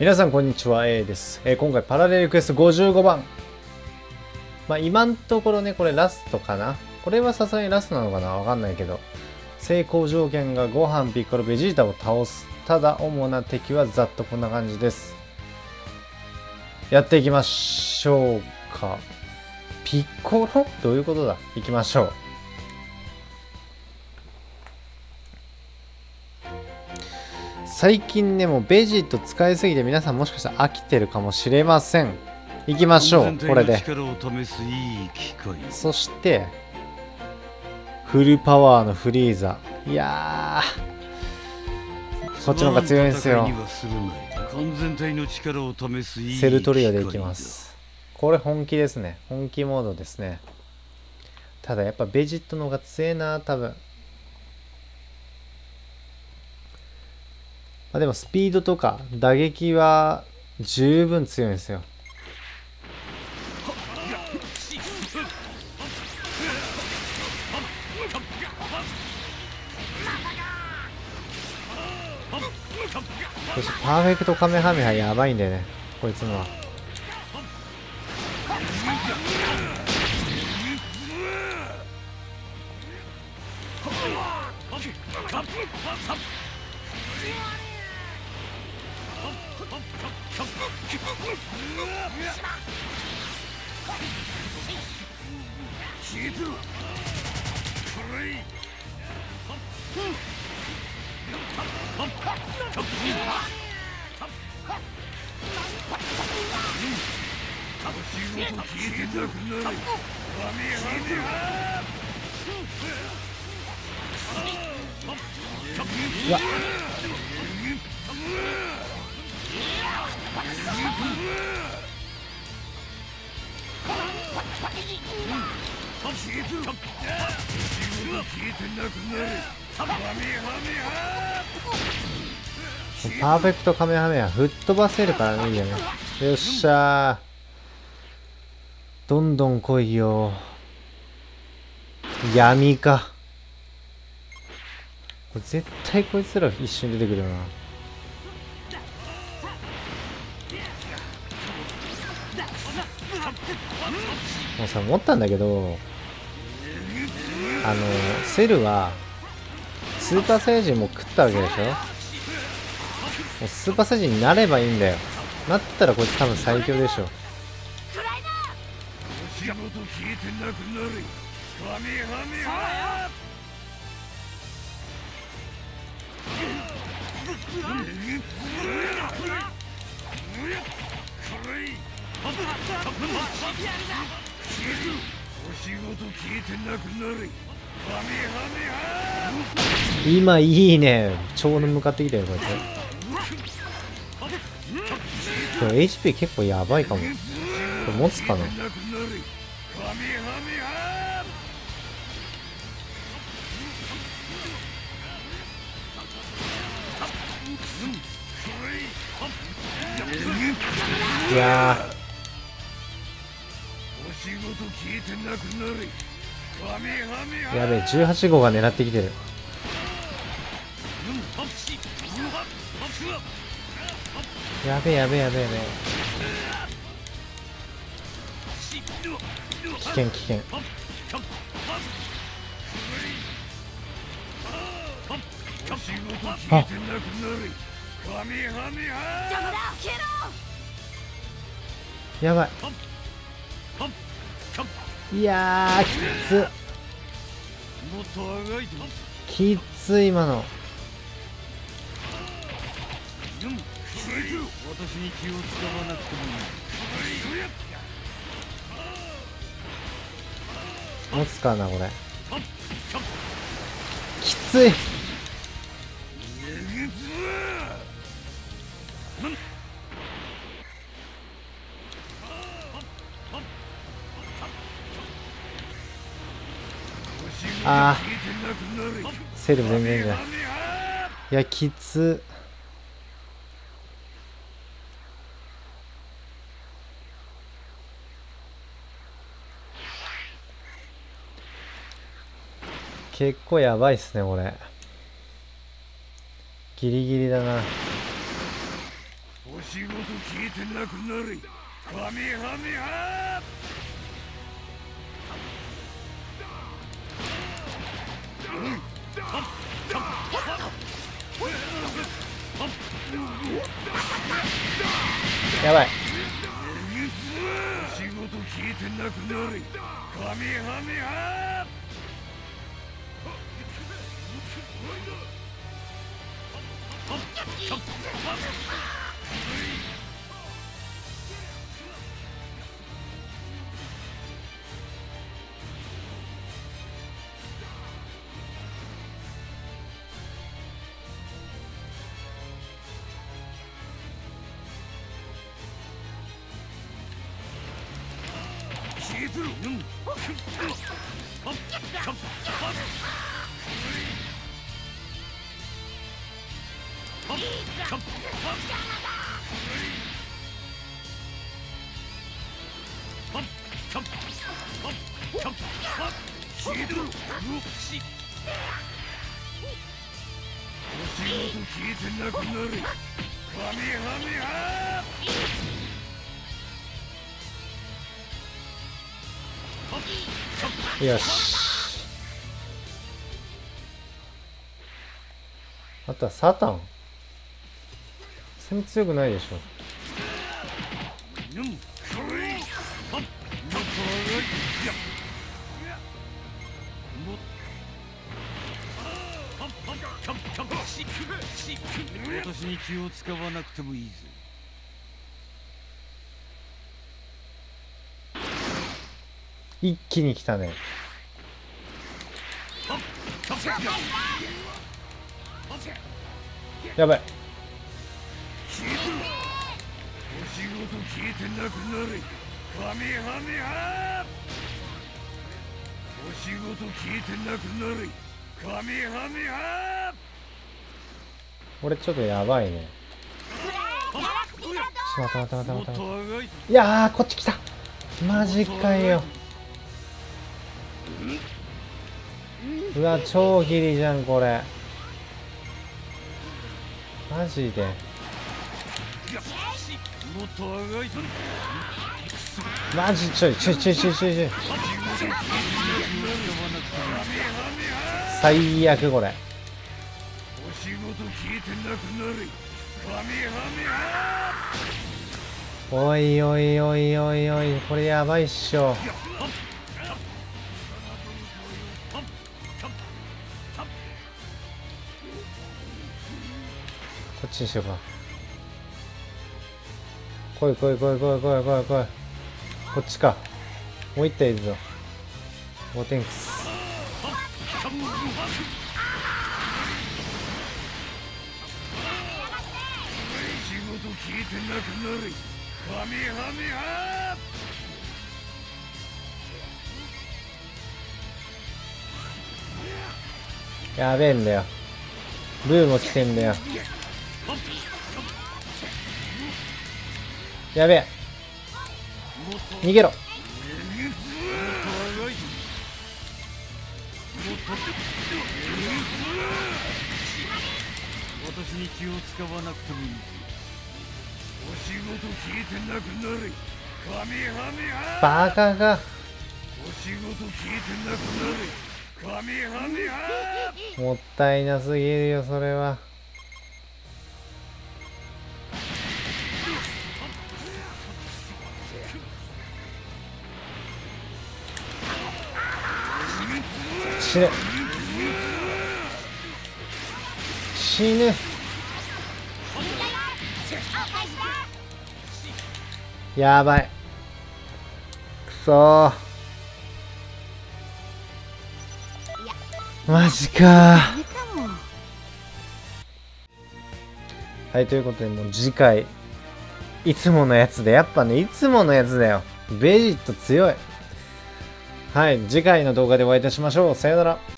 皆さんこんにちは、A です。今回パラレルクエスト55番。今のところね、これラストかな。これはさすがにラストなのかな、わかんないけど。成功条件がご飯、ピッコロ、ベジータを倒す。ただ主な敵はざっとこんな感じです。やっていきましょうか。ピッコロどういうことだ。行きましょう。最近ね、もうベジート使いすぎて皆さんもしかしたら飽きてるかもしれません。行きましょう、これで。そしてフルパワーのフリーザ。いやー、こっちの方が強いんですよ。セルトリオでいきます。これ本気ですね。本気モードですね。ただやっぱベジットの方が強いな、多分。でもスピードとか打撃は十分強いんですよ。そしてパーフェクトカメハメハやばいんだよね、こいつのは。うわっ、パーフェクトカメハメハ吹っ飛ばせるからね、いいよね。よっしゃー、どんどん来いよ。闇か。これ絶対こいつら一瞬出てくるよな。もうさ、思ったんだけど、セルはスーパーサイヤ人も食ったわけでしょ。もうスーパーサイヤ人になればいいんだよ。なったらこいつ多分最強でしょ。今いいね。ちょうど向かってきたよ、こうやって。でも HP 結構やばいかも。これ持つかな。いやー、やべえ、18号が狙ってきてる。やべえやべえやべえやべえ、危険危険。あ、やばい。いやー、きつい今の。持つかなこれ。きつい。あー、セルフ全然じゃん。いや、きつ。結構やばいっすねこれ。ギリギリだな。 仕事聞いてなくなれ。カメハメハ。 やばい。 仕事聞いてなくなれ。カメハメハ。 よし。あとはサタン。攻め強くないでしょ。 私に気を使わなくてもいいぜ。 一気に来たね。やばい。 お仕事聞いてなくなれ。カメハメハ。お仕事聞いてなくなれ。カメハメハ。 俺ちょっとやばいね。待って待って待って待って。いやー、こっち来た。マジかよ。うわ、超ギリじゃんこれ。マジで。マジちょい。最悪これ。おいおいおいおいおい、これやばいっしょ。こっちにしようか。来い。こっちか。もう一体いるぞ。ゴテンクス。 聞いてなくなれ。カメハメハ。 やべえんだよ。ブーも来てんだよ。やべえ。逃げろ。 私に気を使わなくてもいい。お仕事聞いてなくなれ。カメハメハ。 バカが。 お仕事聞いてなくなれ。カメハメハ。 もったいなすぎるよそれは。死ぬ。死ぬ。やばい。くそー。マジかー。はい、ということで、もう次回いつものやつで、やっぱね、いつものやつだよ。ベジット強い。はい、次回の動画でお会いいたしましょう。さよなら。